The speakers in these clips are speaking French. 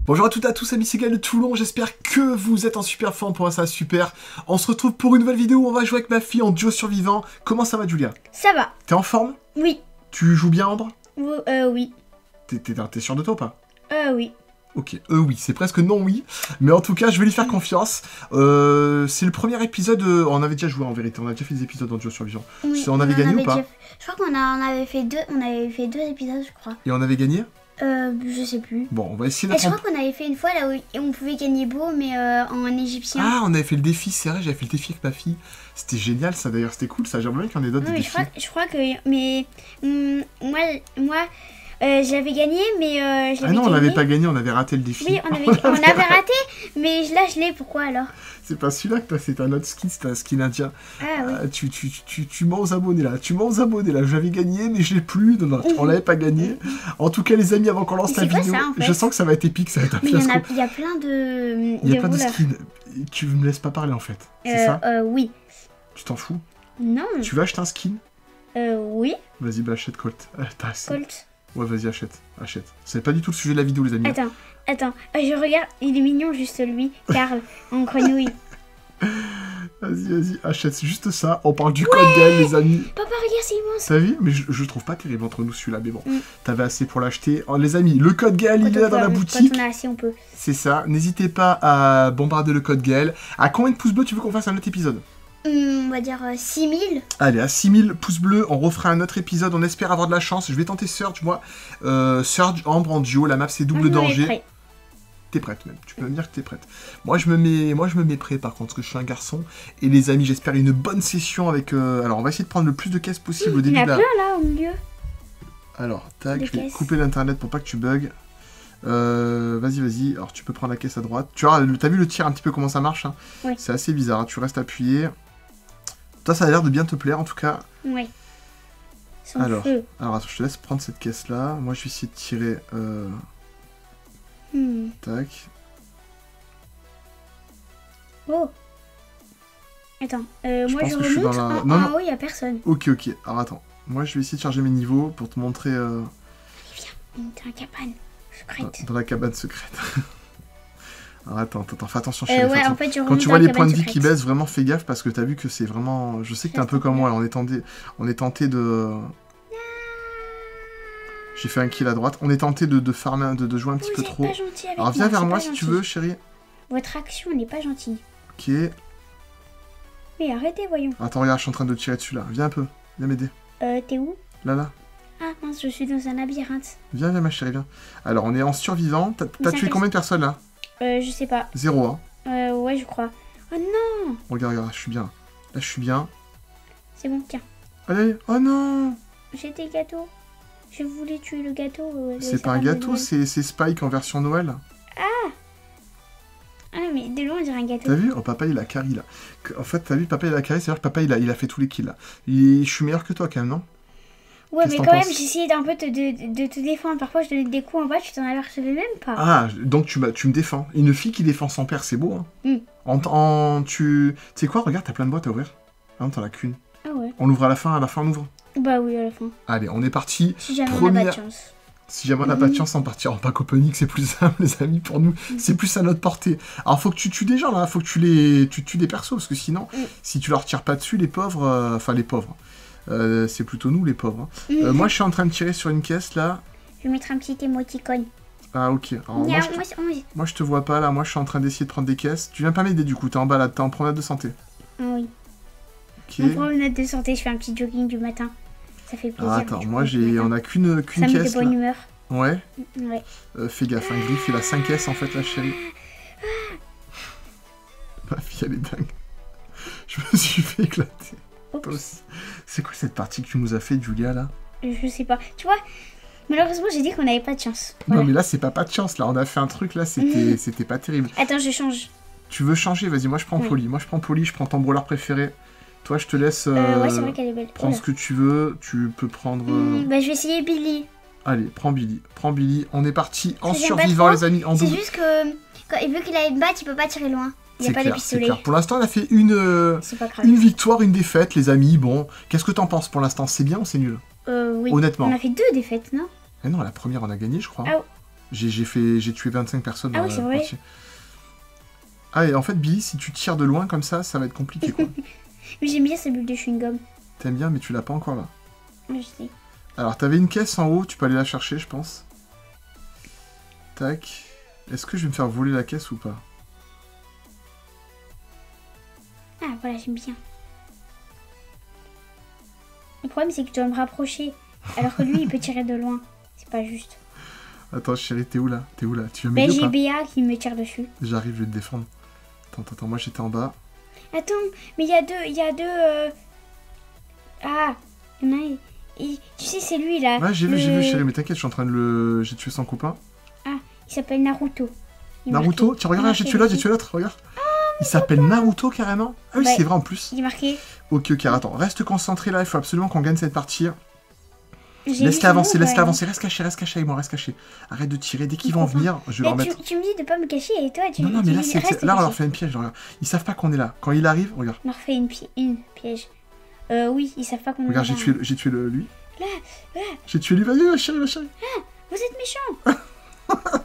Bonjour à toutes et à tous, amis, c'est Gaël de Toulon, j'espère que vous êtes en super forme, pour ça super. On se retrouve pour une nouvelle vidéo où on va jouer avec ma fille en duo survivant. Comment ça va, Julia? Ça va. T'es en forme? Oui. Tu joues bien, Ambre? Oui. T'es sûr de toi ou pas? Oui. Ok, oui, c'est presque non oui, mais en tout cas, je vais lui faire confiance. C'est le premier épisode, on avait déjà joué en vérité, on a déjà fait des épisodes en duo survivant. Oui, on avait gagné ou pas? Je crois qu'on avait fait deux épisodes, je crois. Et on avait gagné? Je sais plus. Bon, on va essayer Et d'être... je crois qu'on avait fait une fois là où on pouvait gagner beau, mais en égyptien. Ah, on avait fait le défi, c'est vrai, j'avais fait le défi avec ma fille. C'était génial ça d'ailleurs, c'était cool ça, j'aimerais bien qu'il y en ait d'autres des défis. Je crois que... Mais moi j'avais gagné, mais je l'avais non, on n'avait pas gagné, on avait raté le défi. Oui, on avait raté, mais là je l'ai, pourquoi alors? C'est pas celui-là que t'as, c'est un autre skin, c'est un skin indien. Ah oui. Tu mens aux abonnés là, j'avais gagné mais je l'ai plus, non, on l'avait pas gagné. En tout cas les amis, avant qu'on lance la vidéo, ça, en fait, je sens que ça va être épique, ça va être un fiasco. Il y a plein de... Il y a plein de skins, tu me laisses pas parler en fait, c'est ça? Oui. Tu t'en fous? Non. Tu veux acheter un skin? Oui. Vas-y, bah achète Colt. Colt. Ouais, vas-y, achète. C'est pas du tout le sujet de la vidéo, les amis. Attends, je regarde, il est mignon juste lui, Karl, en grenouille. Vas-y, achète, c'est juste ça. On parle du code Gaël, les amis. Papa, regarde, c'est immense. T'as vu? Mais je le trouve pas terrible entre nous celui-là, mais bon. T'avais assez pour l'acheter. Oh, les amis, le code Gaël, il est là dans la boutique. Quand on a assez, on peut. C'est ça. N'hésitez pas à bombarder le code Gaël. À combien de pouces bleus tu veux qu'on fasse un autre épisode? On va dire 6000. Allez, à 6000 pouces bleus, on refera un autre épisode. On espère avoir de la chance. Je vais tenter Surge, moi. Surge, Ambre en duo. La map, c'est double danger. T'es prête même, tu peux me dire que t'es prête. Moi je me mets prêt par contre, parce que je suis un garçon. Et les amis, j'espère une bonne session avec... Alors on va essayer de prendre le plus de caisses possible au début de la... Il y en a plein là au milieu. Alors, tac, je vais couper l'internet pour pas que tu bugs. Vas-y. Alors tu peux prendre la caisse à droite. Tu vois, t'as vu le tir un petit peu comment ça marche, hein? Oui. C'est assez bizarre, hein. Tu restes appuyé. Toi ça a l'air de bien te plaire en tout cas. Oui. Alors attends, je te laisse prendre cette caisse là. Moi je vais essayer de tirer... Tac. Oh. Attends, moi je remonte dans la... en haut, il n'y a personne. Ok. Alors attends, moi je vais essayer de charger mes niveaux pour te montrer... Viens, dans la cabane secrète. Dans la cabane secrète. Alors attends, fais attention chérie. Ouais, en fait, quand tu vois les points de vie qui baissent, vraiment fais gaffe parce que t'as vu que c'est vraiment... Je sais que t'es un peu comme moi, on est tenté de... J'ai fait un kill à droite. On est tenté de farmer, de jouer un petit peu trop. Alors viens vers moi si tu veux, chérie. Votre action n'est pas gentille. Ok. Mais arrêtez, voyons. Attends, regarde, je suis en train de tirer dessus là. Viens un peu. Viens m'aider. T'es où? Là. Ah mince, je suis dans un labyrinthe. Viens ma chérie, viens. Alors, on est en survivant. T'as tué combien de personnes là? Je sais pas. 0, hein. Ouais, je crois. Oh non! Regarde, je suis bien. Là, je suis bien. C'est bon, tiens. Allez, oh non! J'ai des gâteaux. Je voulais tuer le gâteau. C'est pas un gâteau, c'est Spike en version Noël. Ah, mais de loin, on dirait un gâteau. T'as vu? Oh, papa, il a carry, là. En fait, t'as vu, papa, il a carry, c'est-à-dire que papa, il a fait tous les kills, là. Je suis meilleur que toi, quand même, non? Ouais, mais quand même, j'essayais d'un peu de te défendre. Parfois, je donnais des coups en bas, tu t'en apercevais même pas. Ah, donc tu me défends. Une fille qui défend son père, c'est beau, hein. Tu sais quoi? Regarde, t'as plein de boîtes à ouvrir. Ah non, t'en as qu'une. Ah ouais. On l'ouvre à la fin on ouvre. Bah oui, à la fin. Allez, on est parti. Si jamais on n'a pas de chance. Si jamais on n'a pas de chance, on partira en pack opening, c'est plus simple, les amis, pour nous. C'est plus à notre portée. Alors, faut que tu tues des gens, là. Faut que tu tues des persos, parce que sinon, si tu leur tires pas dessus, les pauvres... Enfin, les pauvres. C'est plutôt nous, les pauvres. Moi, je suis en train de tirer sur une caisse, là. Je vais mettre un petit émoticône. Ah, ok. Alors, moi, je te vois pas, là. Moi, je suis en train d'essayer de prendre des caisses. Tu viens pas m'aider, du coup. T'es en bas, là. T'es en promenade de santé. Ah oui. Ok. En promenade de santé, je fais un petit jogging du matin. Ça fait plaisir. Ah, attends, moi, on a qu'une caisse, ça me met de bonne humeur. Ouais. Ouais. Fais gaffe, hein, Griff, il a 5 caisses, en fait, la chérie. Ma fille, elle est dingue. Je me suis fait éclater. C'est quoi cette partie que tu nous as fait, Julia, là? Je sais pas. Tu vois, malheureusement, j'ai dit qu'on n'avait pas de chance. Voilà. Non, mais là, c'est pas de chance, là. On a fait un truc, là, c'était pas terrible. Attends, je change. Tu veux changer? Vas-y, moi, je prends Polly. Moi, je prends Polly, je prends ton brawler préféré. Toi, je te laisse... ouais, c'est vrai qu'elle est belle. Prends ce que tu veux. Tu peux prendre... Bah, je vais essayer Billy. Allez, prends Billy. Prends Billy. On est parti en survivant, les amis, en double. C'est juste que, vu qu'il a une batte, il peut pas tirer loin. Il n'y a pas de pistolet. Clair. Pour l'instant, on a fait une victoire, une défaite, les amis. Bon, qu'est-ce que t'en penses pour l'instant? C'est bien ou c'est nul? Oui. Honnêtement. On a fait 2 défaites, non? Eh non, la première, on a gagné, je crois. Ah, J'ai tué 25 personnes dans oui, c'est vrai. partie. Ah, et en fait, Billy, si tu tires de loin comme ça va être compliqué, quoi. Mais j'aime bien ces bulles de chewing-gum. T'aimes bien, mais tu l'as pas encore, là. Oui, je sais. Alors, t'avais une caisse en haut, tu peux aller la chercher, je pense. Tac. Est-ce que je vais me faire voler la caisse ou pas? Ah, voilà, j'aime bien. Le problème, c'est que je dois me rapprocher. Alors que lui, il peut tirer de loin. C'est pas juste. Attends, chérie, t'es où, là? T'es où, là? Tu veux Ben, m'aider ou j'ai pas? BA qui me tire dessus. J'arrive, je vais te défendre. Attends, moi, j'étais en bas. Attends, mais il y a deux... Ah, il y en a un... Tu sais, c'est lui, là. Ouais, j'ai vu, chérie, mais t'inquiète, je suis en train de le... J'ai tué son copain. Ah, il s'appelle Naruto. Naruto? Tiens, regarde, j'ai tué l'autre, regarde. Il s'appelle Naruto, carrément. Ah oui, Ouais. c'est vrai, en plus. Il est marqué. Ok, attends, reste concentré, là, il faut absolument qu'on gagne cette partie. J'ai Laisse-les vu avancer, son nom, reste caché avec moi, reste caché. Arrête de tirer, dès qu'ils vont comprends. venir, je vais leur Mais mettre... tu me dis de pas me cacher et toi, tu Non, mais tu là, dis, reste là, on leur caché. fait une piège, regarde. Ils savent pas qu'on est là. Quand il arrive, regarde. On leur fait une piège. Oui, ils savent pas qu'on est Regarde, là. j'ai tué lui. Là. J'ai tué lui, vas-y, ma chérie. Vous êtes méchants.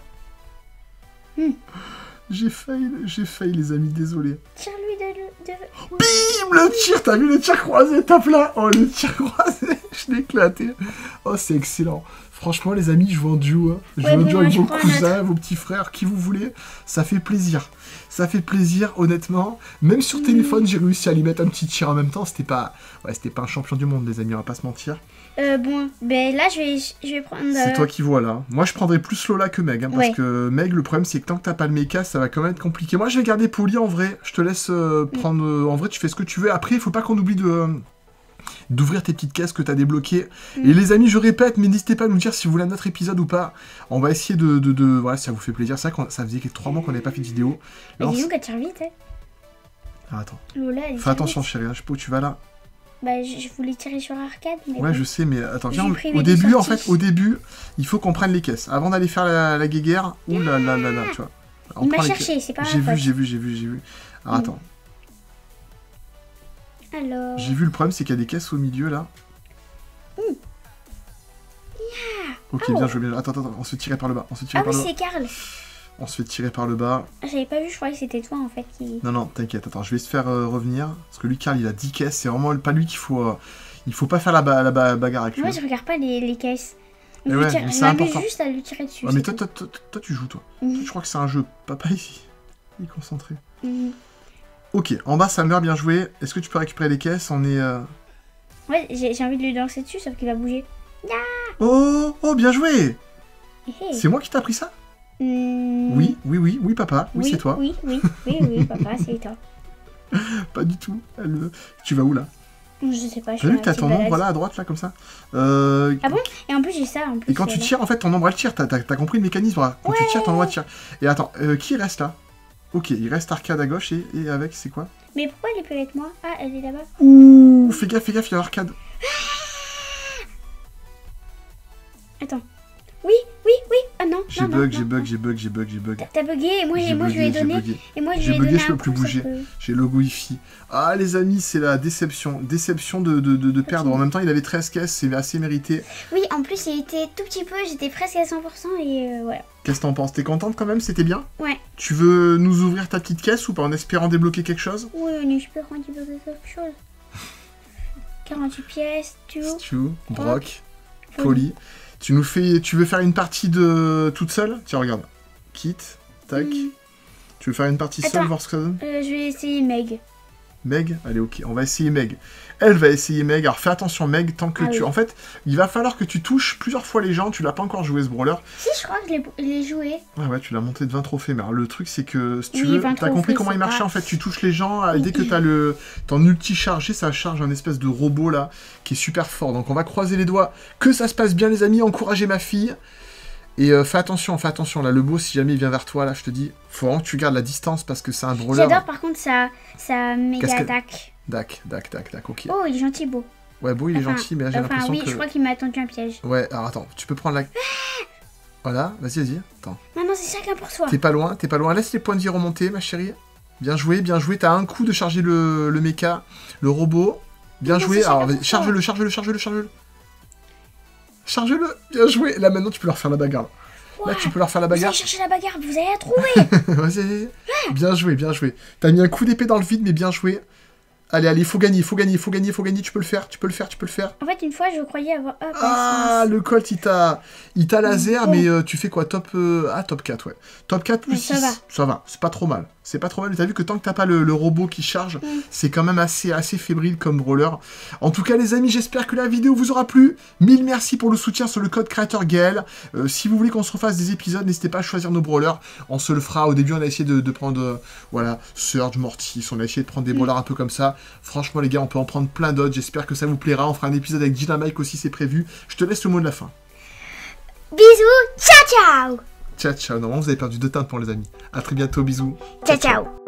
J'ai failli, les amis, désolé. Tire-lui de... Bim, le tir, t'as vu le tir croisé, tape là. Oh, le tir croisé, je l'ai éclaté. Oh, c'est excellent. Franchement, les amis, je joue en duo. Hein. Je joue en duo avec vos cousins, vos petits frères, qui vous voulez. Ça fait plaisir. Ça fait plaisir, honnêtement. Même sur téléphone, j'ai réussi à lui mettre un petit tir en même temps. C'était pas un champion du monde, les amis, on va pas se mentir. Bon, ben là, je vais prendre... C'est toi qui vois, là. Moi, je prendrais plus Lola que Meg. Hein, parce que Meg, le problème, c'est que tant que t'as pas le mecha, ça va quand même être compliqué. Moi, je vais garder Polly, en vrai. Je te laisse prendre... en vrai, tu fais ce que tu veux. Après, il faut pas qu'on oublie d'ouvrir tes petites caisses que t'as débloquées. Et les amis, je répète, mais n'hésitez pas à nous dire si vous voulez un autre épisode ou pas. On va essayer voilà, si ça vous fait plaisir. C'est vrai que ça faisait 3 mois qu'on n'avait pas fait de vidéo. Mais dis donc, elle tire vite, hein. Ah, attends. Lola, elle fais attention, chérie. Je sais pas où tu vas, là. Bah, je voulais tirer sur arcade, mais... Ouais, je sais, mais attends, viens, au début, il faut qu'on prenne les caisses. Avant d'aller faire la guéguerre, ouh là là là là, tu vois. Il m'a cherché, c'est pas ma faute. J'ai vu. Alors, attends. Alors... J'ai vu, le problème, c'est qu'il y a des caisses au milieu, là. Ok, bien joué, bien joué. Attends, on se fait tirer par le bas. Ah oui, c'est Karl. On se fait tirer par le bas. J'avais pas vu, je croyais que c'était toi, en fait, qui... Non, t'inquiète, attends, je vais se faire revenir. Parce que lui, Karl, il a 10 caisses. C'est vraiment pas lui qu'il faut... il faut pas faire la bagarre avec lui. Moi, je regarde pas les caisses. Je c'est important. juste à lui tirer dessus. Ouais, mais toi, tu joues, toi. Je crois que c'est un jeu. Papa, ici. Il est concentré. Ok, en bas, ça meurt, bien joué. Est-ce que tu peux récupérer les caisses? On est... Ouais, j'ai envie de lui danser dessus, sauf qu'il va bouger. Oh, bien joué. C'est moi qui t'ai appris ça? Oui, papa. Oui, c'est toi. Oui, papa, c'est toi. Pas du tout. Tu vas où, là? Je sais pas, je T'as vu que t'as ton ombre, là, à droite, là, comme ça? Ah bon? Et en plus, j'ai ça, en plus. Et quand tu tires, en fait, ton ombre, elle tire. T'as compris le mécanisme, là. Quand tu tires, ton ombre, elle tire. Et attends, qui reste, là? Ok, il reste arcade à gauche, et avec, c'est quoi? Mais pourquoi elle est plus avec moi? Ah, elle est là-bas. Ouh, fais gaffe, il y a arcade. Attends. Oui. Ah non. J'ai bug. T'as bugué et moi je lui ai donné. Et moi je lui ai donné. Je peux plus bouger. J'ai le logo Wi-Fi. Ah les amis, c'est la déception. Déception de perdre. En même temps, il avait 13 caisses, c'est assez mérité. Oui, en plus il était tout petit peu, j'étais presque à 100% et voilà. Qu'est-ce que t'en penses? T'es contente quand même? C'était bien? Ouais. Tu veux nous ouvrir ta petite caisse ou pas en espérant débloquer quelque chose? Oui, on espère débloquer quelque chose. 48 pièces, Stu, Brock, Polly. Tu veux faire une partie de toute seule? Tiens, regarde. Kit, tac. Tu veux faire une partie seule, voir ce que ça donne? Je vais essayer Meg. Meg? Allez, ok, on va essayer Meg. Elle va essayer Meg. Alors fais attention, Meg, tant que tu... Oui. En fait, il va falloir que tu touches plusieurs fois les gens. Tu l'as pas encore joué, ce brawler. Si, je crois que je l'ai joué. Ouais, tu l'as monté de 20 trophées. Mais alors, le truc, c'est que, si tu Oui, veux, t'as compris comment il marchait, en fait. Tu touches les gens, dès que t'as ton ulti chargé, ça charge un espèce de robot, là, qui est super fort. Donc, on va croiser les doigts. Que ça se passe bien, les amis. Encouragez ma fille. Et fais attention, là, le beau, si jamais il vient vers toi, là, je te dis, faut vraiment que tu gardes la distance, parce que c'est un brawler. J'adore, par contre, sa méga attaque. Dac, ok. Oh, il est gentil, beau. Ouais, beau, il est gentil, mais là, j'ai l'impression que... je crois qu'il m'a tendu un piège. Ouais, alors attends, tu peux prendre la... Voilà, vas-y, attends. Non, c'est chacun pour soi. T'es pas loin, laisse les points de vie remonter, ma chérie. Bien joué, t'as un coup de charger le mecha, le robot. Bien joué, alors charge-le. Charge-le, bien joué. Là, maintenant, tu peux leur faire la bagarre. Là, tu peux leur faire la Vous bagarre. allez chercher la bagarre, vous allez la trouver. Vas-y. Bien joué, bien joué. T'as mis un coup d'épée dans le vide, mais bien joué. Allez, il faut gagner, tu peux le faire. En fait, une fois, je croyais avoir... Ah, le Colt, il t'a laser, mais tu fais quoi? Top 4, ouais. Top 4 plus 6. Ça va, c'est pas trop mal. Mais t'as vu que tant que t'as pas le robot qui charge, c'est quand même assez fébrile comme brawler. En tout cas, les amis, j'espère que la vidéo vous aura plu. 1000 merci pour le soutien sur le code créateur Gaël. Si vous voulez qu'on se refasse des épisodes, n'hésitez pas à choisir nos brawlers. On se le fera. Au début, on a essayé de prendre, voilà, Surge, Mortis. On a essayé de prendre des brawlers un peu comme ça. Franchement, les gars, on peut en prendre plein d'autres. J'espère que ça vous plaira. On fera un épisode avec Dynamite aussi, c'est prévu. Je te laisse le mot de la fin. Bisous, ciao ciao. Ciao. Normalement, vous avez perdu 2 teintes pour les amis. À très bientôt, bisous. Ciao ciao.